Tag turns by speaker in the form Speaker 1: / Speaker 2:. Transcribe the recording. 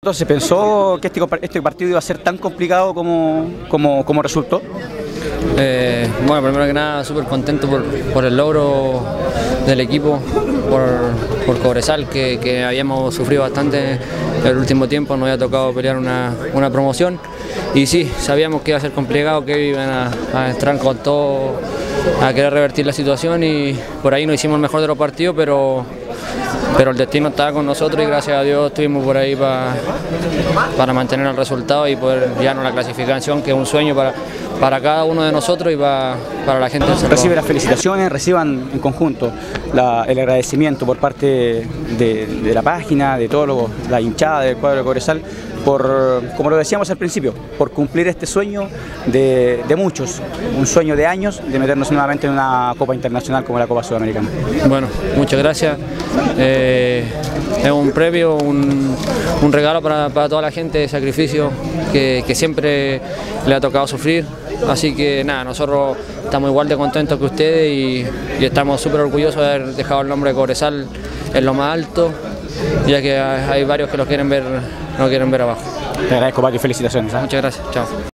Speaker 1: ¿Se pensó que este partido iba a ser tan complicado como resultó?
Speaker 2: Bueno, primero que nada, súper contento por el logro del equipo, por Cobresal, que habíamos sufrido bastante el último tiempo, nos había tocado pelear una promoción. Y sí, sabíamos que iba a ser complicado, que iban a entrar con todo, a querer revertir la situación, y por ahí no hicimos el mejor de los partidos, pero el destino estaba con nosotros y gracias a Dios estuvimos por ahí para mantener el resultado y poder llevarnos la clasificación, que es un sueño para cada uno de nosotros y para la gente del Cerro.
Speaker 1: Recibe las felicitaciones, reciban en conjunto el agradecimiento por parte de la página, de toda la hinchada del cuadro de Cobresal, como lo decíamos al principio, por cumplir este sueño de muchos, un sueño de años, de meternos nuevamente en una Copa Internacional como la Copa Sudamericana.
Speaker 2: Bueno, muchas gracias. Es un premio, un regalo para toda la gente de sacrificio que siempre le ha tocado sufrir. Así que nada, nosotros estamos igual de contentos que ustedes y estamos súper orgullosos de haber dejado el nombre de Cobresal en lo más alto, ya que hay varios que lo quieren ver abajo.
Speaker 1: Te agradezco, Paco, y felicitaciones.
Speaker 2: Muchas gracias, chao.